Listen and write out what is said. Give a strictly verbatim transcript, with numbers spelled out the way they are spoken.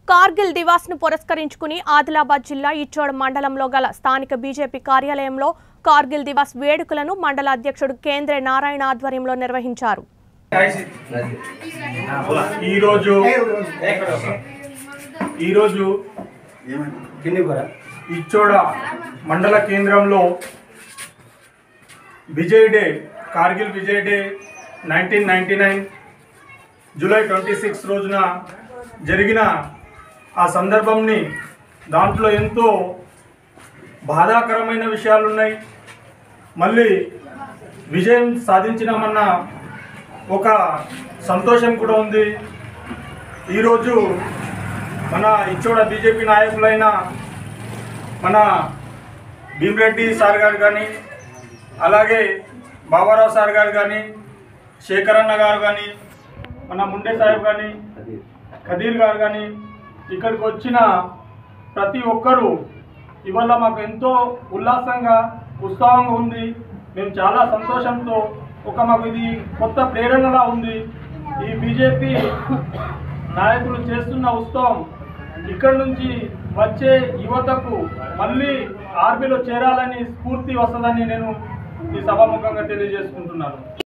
కార్గిల్ దివాస్ ను పురస్కరించుకుని ఆదిలాబాద్ జిల్లా ఇచ్చోడ మండలంలో గల స్థానిక బీజేపీ కార్యాలయంలో కార్గిల్ దివాస్ వేడుకలను మండల అధ్యక్షుడు కేంద్ర నారాయణ ఆధ్వర్యంలో నిర్వహించారు. ఈ రోజు ఈ రోజు ఇచ్చోడ మండల కేంద్రంలో Vijay day Kargil Vijay day nineteen ninety nine July twenty six రోజున జరిగిన ఆ సందర్భంని దాంట్లో ఎంతో బాధాకరమైన విషయాలు ఉన్నాయి. మళ్ళీ విజయం సాధించినామన్న ఒక సంతోషం కూడా ఉంది. ఈరోజు మన ఇచ్చోడ బీజేపీ నాయకులైన మన భీమరెడ్డి సార్ గారు కానీ, అలాగే బాబారావు సార్ గారు కానీ, శేఖరన్న గారు కానీ, మన ముండే సాహెబ్ కానీ, ఖదీర్ గారు కానీ, ఇక్కడికి వచ్చిన ప్రతి ఒక్కరూ ఇవాళ మాకు ఎంతో ఉల్లాసంగా ఉత్సాహంగా ఉంది. మేము చాలా సంతోషంతో ఒక మాకు ఇది కొత్త ప్రేరణలా ఉంది. ఈ బీజేపీ నాయకులు చేస్తున్న ఉత్సవం ఇక్కడి నుంచి వచ్చే యువతకు మళ్ళీ ఆర్మీలో చేరాలని స్ఫూర్తి వస్తుందని నేను ఈ సభాముఖంగా తెలియజేసుకుంటున్నాను.